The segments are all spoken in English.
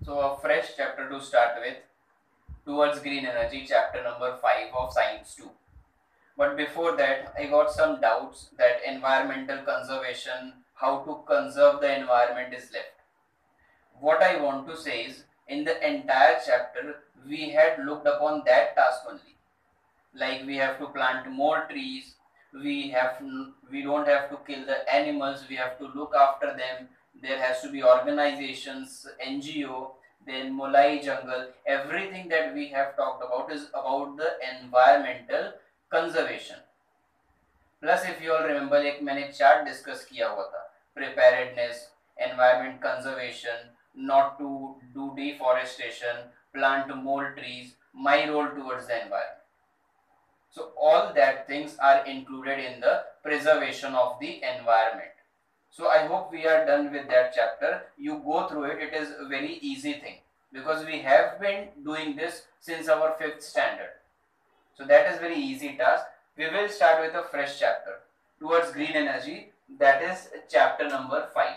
So a fresh chapter to start with, towards green energy, chapter number 5 of science 2. But before that, I got some doubts that environmental conservation, how to conserve the environment is left. What I want to say is, in the entire chapter, we had looked upon that task only. Like we have to plant more trees, we don't have to kill the animals, we have to look after them. There has to be organizations, NGO, then Molai jungle. Everything that we have talked about is about the environmental conservation. Plus if you all remember एक मैंने chart discuss किया हुआ था, preparedness, environment conservation, not to do deforestation, plant more trees, my role towards the environment. So all that things are included in the preservation of the environment. So I hope we are done with that chapter. You go through it. It is a very easy thing because we have been doing this since our 5th standard. So that is very easy task. We will start with a fresh chapter towards green energy. That is chapter number 5.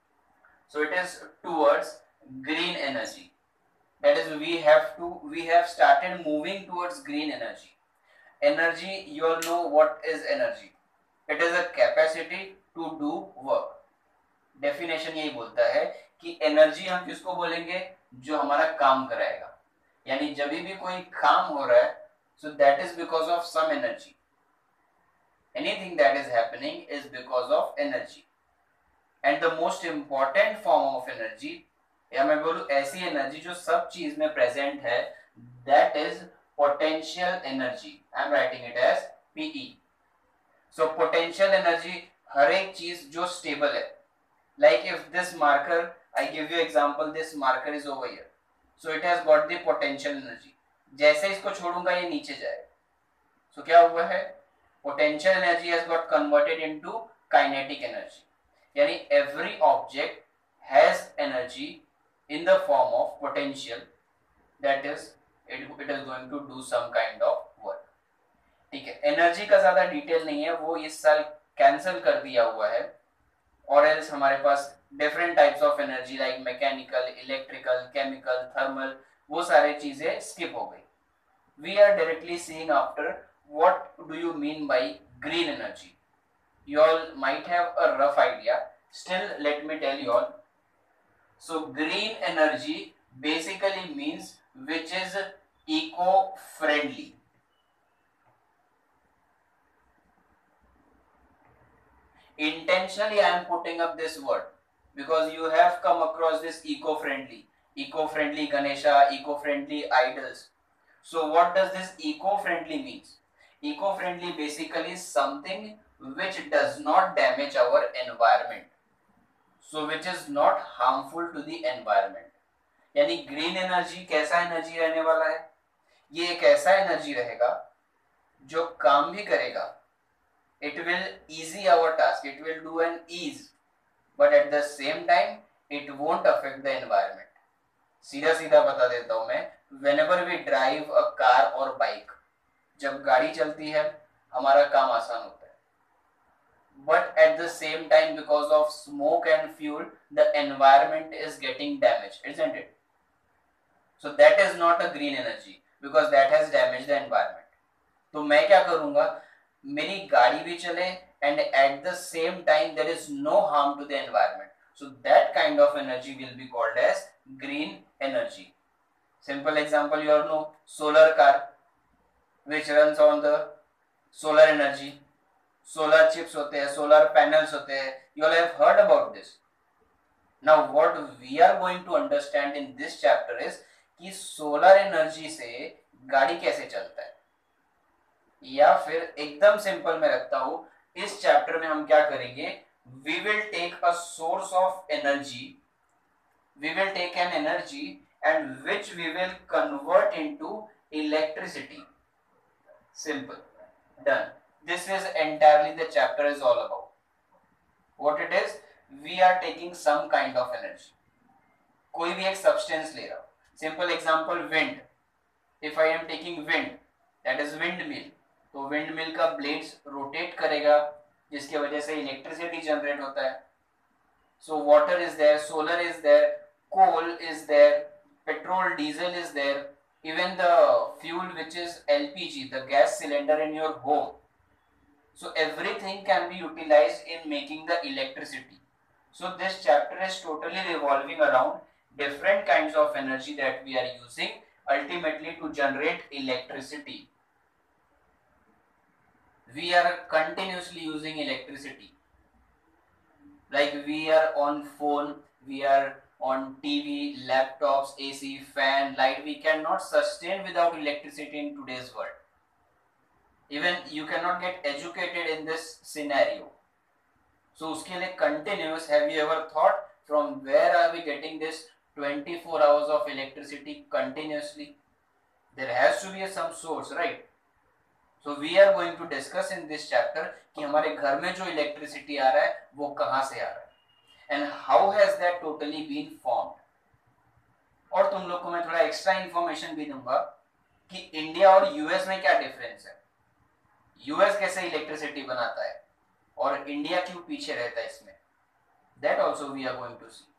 So it is towards green energy. That is we have started moving towards green energy. Energy, you all know what is energy. It is a capacity to do work. Definition यही बोलता है कि energy हम किसको बोलेंगे, जो हमारा काम कराएगा. यानी जब भी कोई काम हो रहा है, so that is because of some energy. Anything that is happening is because of energy. And the most important form of energy, या मैं बोलूं ऐसी एनर्जी जो सब चीज में प्रेजेंट है, that is potential energy. I am writing it as PE. So potential energy हर एक चीज जो स्टेबल है. Like if this marker, I give you example, this marker is over here. So it has got the potential energy. जैसे इसको छोड़ूंगा ये नीचे जाएगा. So क्या हुआ है? Potential energy has got converted into kinetic energy. यानी every object has energy in the form of potential, that is it is going to do some kind of work. ठीक है, एनर्जी का ज्यादा डिटेल नहीं है, वो इस साल कैंसिल कर दिया हुआ है. और एल्स हमारे पास different types of energy like mechanical, electrical, chemical, thermal, वो सारे चीजें स्किप हो गई. We are directly seeing after what do you mean by green energy. You all might have a rough idea. Still, let me tell you all. So, green energy basically means which is eco-friendly. Intentionally, I am putting up this word because you have come across this eco-friendly Ganesha, eco-friendly idols. So, what does this eco-friendly means? Eco-friendly basically is something which does not damage our environment, so which is not harmful to the environment. यानी green energy कैसा energy रहने वाला है? ये एक ऐसा energy रहेगा जो काम भी करेगा. It will easy our task, it will do an ease, but at the same time it won't affect the environment. सीधा सीधा बता देता हूं मैं, whenever we drive a car or bike, जब गाड़ी चलती है हमारा काम आसान होता है, but at the same time because of smoke and fuel the environment is getting damaged, isn't it? So that is not a green energy because that has damaged the environment. तो मैं क्या करूंगा, मेरी गाड़ी भी चले and at the same time there is no harm to the environment. So that kind of energy will be called as green energy. Simple example, you all know solar car which runs on the solar energy. Solar chips होते हैं, solar panels होते हैं. You all have heard about this. Now what we are going to understand in this chapter is कि solar energy से गाड़ी कैसे चलता है. या फिर एकदम सिंपल में रखता हूं, इस चैप्टर में हम क्या करेंगे, we will take a source of energy, we will take an energy and which we will convert into electricity. Simple, done. This is entirely the chapter is all about. What it is, we are taking some kind of energy. कोई भी एक substance ले रहा हूं. Simple example, wind. If I am taking wind, that is windmill. तो windmill का blades rotate करेगा, जिसकी वजह से electricity generate होता है. So water is there, solar is there, coal is there, petrol, diesel is there, even the fuel which is LPG, the gas cylinder in your home. So everything can be utilized in making the electricity. So this chapter is totally revolving around different kinds of energy that we are using ultimately to generate electricity. We are continuously using electricity. Like we are on phone, we are on TV, laptops, AC, fan, light. We cannot sustain without electricity in today's world. Even you cannot get educated in this scenario. So uske liye continuous, have you ever thought from where are we getting this 24 hours of electricity continuously? There has to be some source, right? So we are going to discuss in this chapter कि हमारे घर में जो electricity आ रहा है वो कहाँ से आ रहा है and how has that totally been formed. और तुम लोग को मैं थोड़ा एक्स्ट्रा इंफॉर्मेशन भी दूंगा कि इंडिया और यूएस में क्या डिफरेंस है, यूएस कैसे इलेक्ट्रिसिटी बनाता है और इंडिया क्यों पीछे रहता है इसमें. That also we are going to see.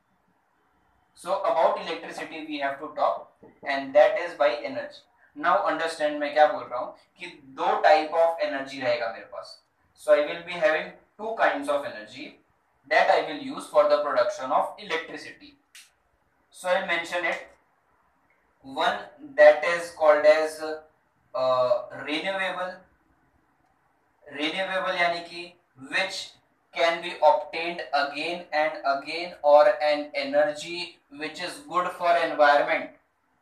So about electricity we have to talk and that is by energy. Now understand मैं क्या बोल रहा हूँ कि दो टाइप ऑफ एनर्जी रहेगा मेरे पास. So I will be having two kinds of energy that I will use for the production of electricity. So I'll mention it. One that is called as renewable. Renewable यानी कि which can be obtained again and again or an energy which is good for environment.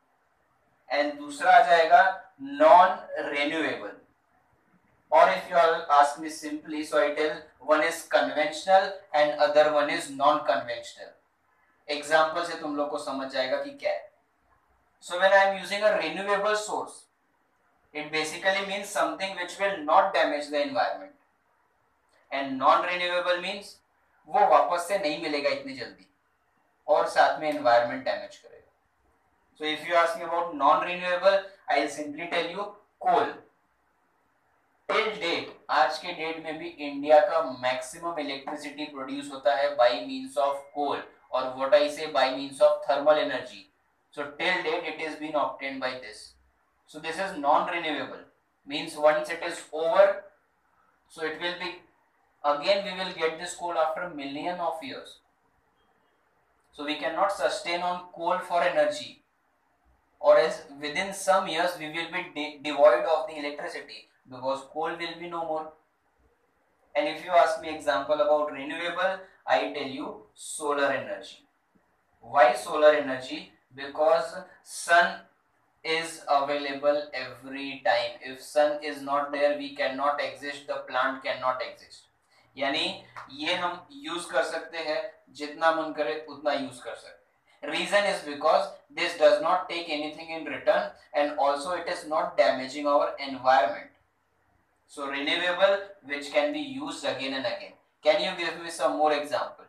And दूसरा आ जाएगा non renewable. Or if you all ask me simply, so I tell one is conventional and other one is non conventional. Example से तुम लोग को समझ जाएगा कि क्या है. So when I am using a renewable source, it basically means something which will not damage the environment. And non-renewable means वो वापस से नहीं मिलेगा इतनी जल्दी और साथ में environment damage करेगा. So if you ask me about non-renewable, I'll simply tell you coal. Till date, आज के डेट में भी इंडिया का मैक्सिमम इलेक्ट्रिसिटी प्रोड्यूस होता है by means of coal or what I say by means of thermal energy. So till date it is been obtained by this. So this is non-renewable. Means once it is over, so it will be again we will get this coal after million of years. So we cannot sustain on coal for energy, or else within some years we will be devoid of the electricity because coal will be no more. And if you ask me example about renewable, I tell you solar energy. Why solar energy? Because sun is available every time. If sun is not there, we cannot exist, the plant cannot exist. यानी ये हम use कर सकते हैं, जितना मन करे उतना यूज कर सकते हैं. Reason is because this does not take anything in return and also it is not damaging our environment. So renewable which can be used again and again. Can you give me some more example?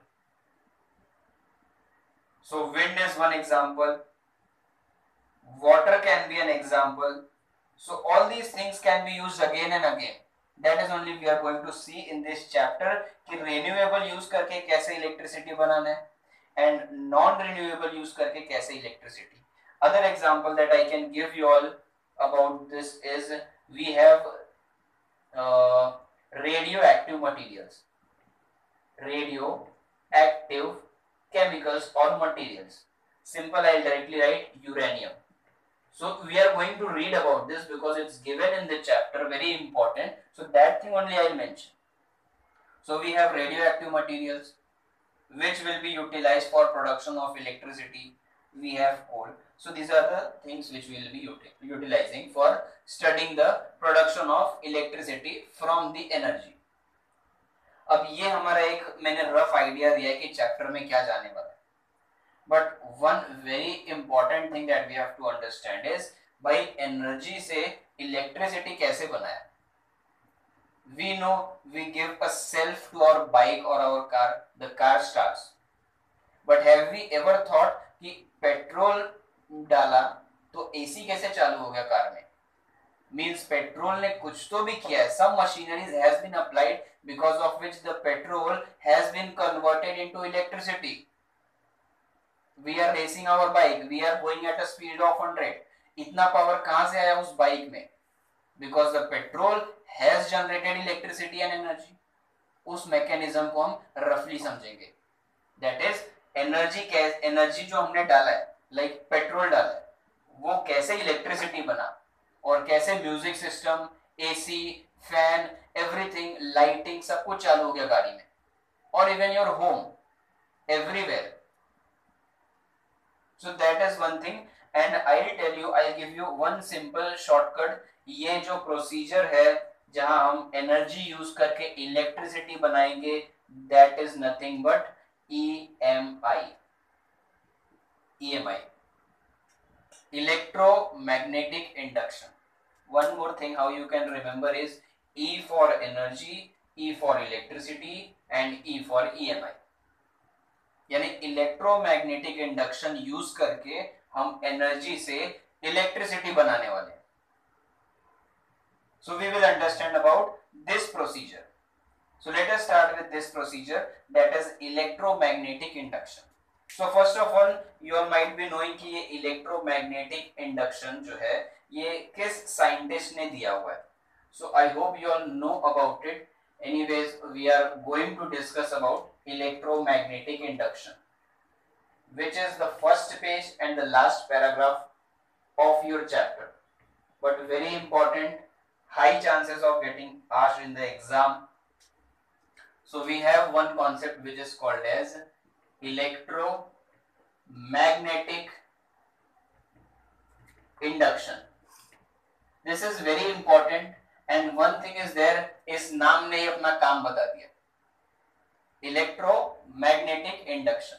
So wind is one example. Water can be an example. So all these things can be used again and again. That is only we are going to see in this chapter कि renewable use करके कैसे electricity बनाना है and non-renewable use करके कैसे electricity. Other example that I can give you all about this is we have radioactive materials, radioactive chemicals or materials. Simple, I'll directly write uranium. So we are going to read about this because it's given in the chapter, very important. So that thing only I'll mention. So we have radioactive materials which will be utilized for production of electricity. We have coal. So these are the things which we will be utilizing for studying the production of electricity from the energy. अब ये हमारा एक मैंने rough idea दिया है कि chapter में क्या जाने वाला है. But one very important thing that we have to understand is by energy से electricity कैसे बनाया. We know we give a self to our bike or our car, the car starts. But have we ever thought कि petrol डाला तो AC कैसे चालू हो गया कार में? Means पेट्रोल ने कुछ तो भी किया है. Some machineries has been applied because of which the petrol has been converted into electricity. We are racing our bike, we are going at a speed of 100, इतना पावर कहां से आया उस बाइक में? Because the petrol has generated electricity and energy. उस mechanism को हम रफली समझेंगे, दैट इज एनर्जी, एनर्जी जो हमने डाला है, लाइक पेट्रोल डाला है, वो कैसे इलेक्ट्रिसिटी बना, और कैसे music system, AC, fan, everything, lighting, सब कुछ चालू हो गया गाड़ी में, और even your home, everywhere. So that is one thing, and I tell you, I give you one simple shortcut. ये जो प्रोसीजर है जहां हम एनर्जी यूज करके इलेक्ट्रिसिटी बनाएंगे, that is nothing but EMI, EMI, electromagnetic induction. One more thing how you can remember is E for energy, E for electricity and E for EMI. यानी electromagnetic induction use करके हम energy से electricity बनाने वाले हैं। So we will understand about this procedure. So let us start with this procedure, that is electromagnetic induction. So first of all you all might be knowing कि ये electromagnetic induction जो है ये किस साइंटिस्ट ने दिया हुआ है. So I hope you all know about it. Anyways, we are going to discuss about electromagnetic induction, which is the first page and the last paragraph of your chapter, but very important, high chances of getting asked in the exam. So we have one concept which is called as electromagnetic induction. This is very important, and one thing is there, इस नाम ने ही अपना काम बता दिया, electromagnetic induction.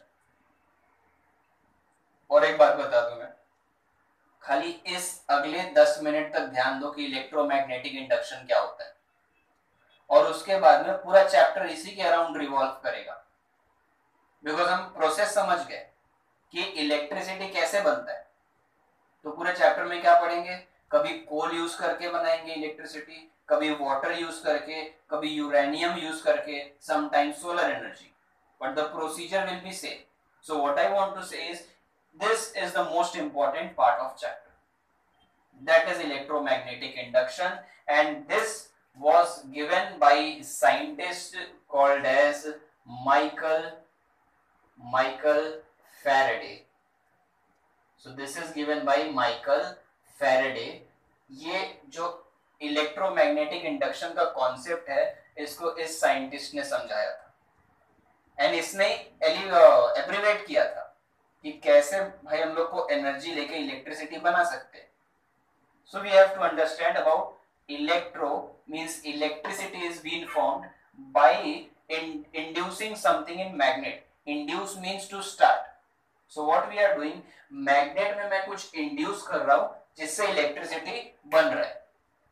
और एक बात बता दूं मैं, खाली इस अगले 10 मिनट तक ध्यान दो कि इलेक्ट्रोमैग्नेटिक इंडक्शन क्या होता है, और उसके बाद में पूरा चैप्टर इसी के अराउंड रिवॉल्व करेगा. बिकॉज हम प्रोसेस समझ गए कि इलेक्ट्रिसिटी कैसे बनता है, तो पूरे चैप्टर में क्या पढ़ेंगे, कभी कोल यूज करके बनाएंगे इलेक्ट्रिसिटी, कभी वाटर यूज करके, कभी यूरेनियम यूज करके, sometimes solar energy, but the procedure will be same. So what I want to say is this is the most important part of chapter, that is electromagnetic induction, and this was given by scientist called as Michael Faraday. So this is given by Michael Faraday. ये जो electromagnetic induction का concept है, इसको इस scientist ने समझाया था, and इसने एब्रिवेट किया था कि कैसे भाई हम लोग को एनर्जी लेके इलेक्ट्रिसिटी बना सकते हैं. So we have to understand about electro means electricity is being formed by inducing something in magnet. Induce means to start. So what we are doing, magnet में मैं कुछ इंड्यूस कर रहा हूं जिससे इलेक्ट्रिसिटी बन रहा है.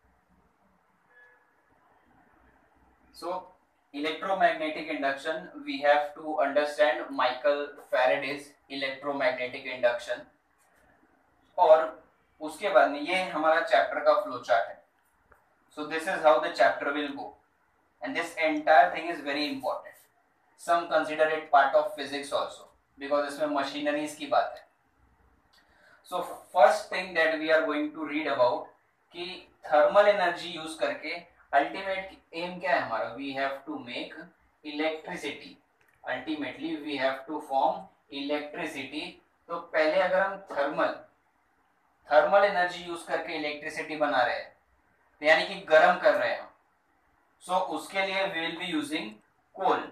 सो electromagnetic induction, we have to understand Michael Faraday's electromagnetic induction, और उसके बाद में ये हमारा चैप्टर का फ्लो चार्ट है. So this is how the chapter will go, and this entire thing is very important. Some consider it part of physics also, because इसमें machineries की बात है. So first thing that we are going to read about कि thermal energy use करके ultimate aim क्या है हमारा, we have to make electricity. Ultimately we have to form electricity. तो पहले अगर हम थर्मल एनर्जी यूज करके इलेक्ट्रिसिटी बना रहे हैं, तो यानी कि गर्म कर रहे हैं हम, सो उसके लिए we will be using coal.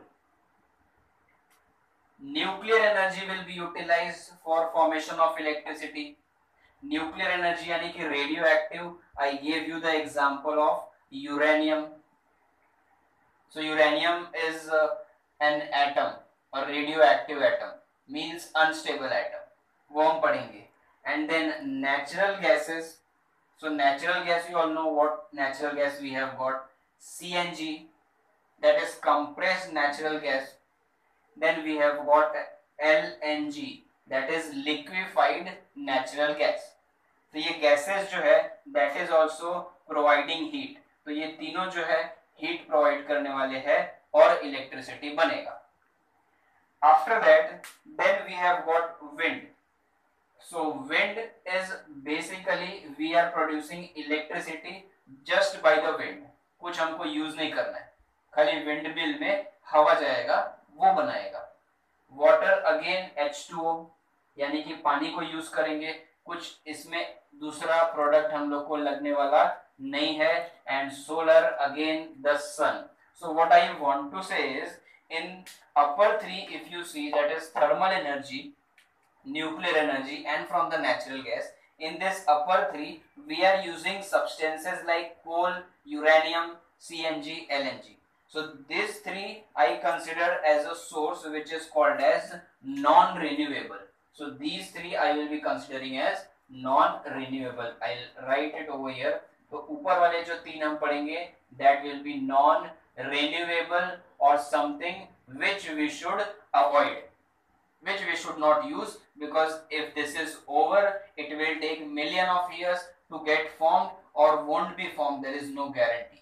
Nuclear energy will be utilized for formation of electricity. Nuclear energy यानी कि radioactive, I give you the example of uranium. So uranium is an atom or radioactive atom, means unstable atom, वो हम पढ़ेंगे. And then natural gases. So natural gas, you all know what natural gas we have got, CNG, that is compressed natural gas. Then we have got LNG, that is liquefied natural gas. तो ये gases जो है that is also providing heat. तो ये तीनों जो है heat provide करने वाले हैं और इलेक्ट्रिसिटी बनेगा. After that, then we have got wind. So wind is basically we are producing electricity just by the wind. कुछ हमको यूज नहीं करना है, खाली विंड मिल में हवा जाएगा वो बनाएगा. वाटर अगेन H2O यानी कि पानी को यूज करेंगे, कुछ इसमें दूसरा प्रोडक्ट हम लोग को लगने वाला नहीं है. And solar again the sun. So what I want to say is in upper three, if you see, that is thermal energy, nuclear energy and from the natural gas. In this upper three we are using substances like coal, uranium, CNG, LNG. So these three I consider as a source which is called as non-renewable. So these three I will be considering as non-renewable. I'll write it over here. तो ऊपर वाले जो तीन हम पढ़ेंगे that will be non-renewable or something which we should avoid, which we should not use, because if this is over it will take million of years to get formed or won't be formed. There is no guarantee.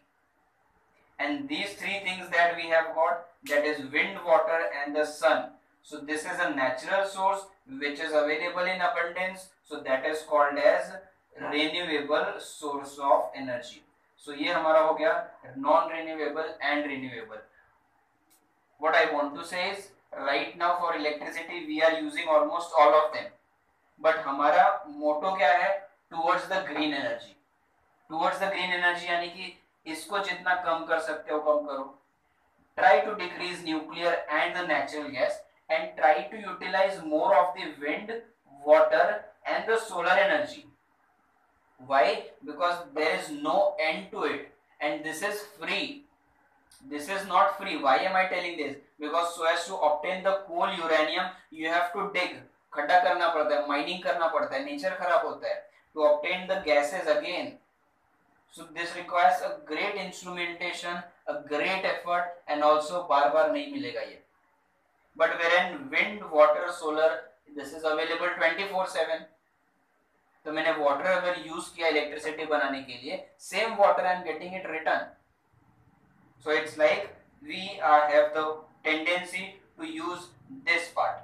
And these three things that we have got, that is wind, water and the sun. So this is a natural source which is available in abundance, so that is called as renewable source of energy. So ये हमारा हो गया non renewable and renewable. What I want to say is right now for electricity we are using almost all of them, but हमारा motto क्या है? Towards the green energy. Towards the green energy यानी कि इसको जितना कम कर सकते हो कम करो. Try to decrease nuclear and the natural gas and try to utilize more of the wind, water and the solar energy. Why? Because there is no end to it and this is free. This is not free. Why am I telling this? Because so as to obtain the coal, uranium, you have to dig. खड्डा करना पड़ता है, mining करना पड़ता है, nature खराब होता है. To obtain the gases again, so this requires a great instrumentation, a great effort, and also बार बार नहीं मिलेगा ये. But wherein wind, water, solar, this is available 24/7. तो मैंने वाटर अगर यूज किया इलेक्ट्रिसिटी बनाने के लिए, same water I am getting it return. So it's like we have the tendency to use this part,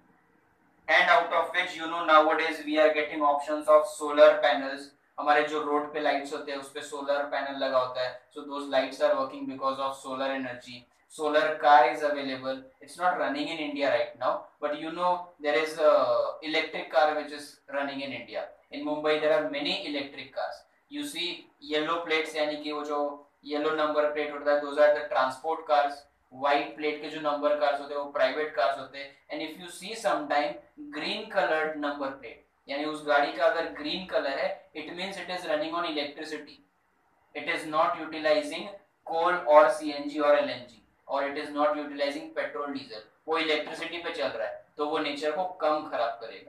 and out of which nowadays we are getting options of solar panels. हमारे जो road पे lights होते हैं उस पे solar panel लगा होता है. So those lights are working because of solar energy. Solar car is available. It's not running in India right now, but there is a electric car which is running in India. In Mumbai there are many electric cars. You see yellow plates यानी कि वो जो yellow number plate होता है, those are the transport cars. White plate के जो number cars होते हैं वो प्राइवेट कार्स होते हैं. And if you see some time green coloured number plate, यानी उस गाड़ी का अगर ग्रीन कलर है, it means it is running on electricity. It is not utilizing coal और सीएनजी और एलएनजी, और it is not utilizing petrol diesel. वो इलेक्ट्रिसिटी पे चल रहा है, तो वो नेचर को कम खराब करेगा.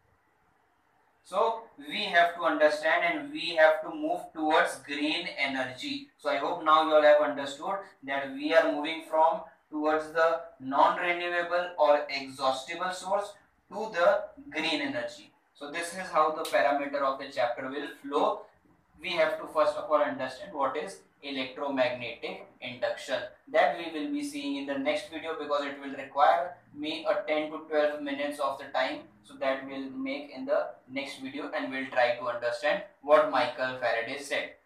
So we have to understand and we have to move towards green energy. So I hope now you all have understood that we are moving from towards the non-renewable or exhaustible source to the green energy. So this is how the parameter of the chapter will flow. We have to first of all understand what is electromagnetic induction. That we will be seeing in the next video, because it will require me a 10 to 12 minutes of the time. So that we'll make in the next video, and we'll try to understand what Michael Faraday said.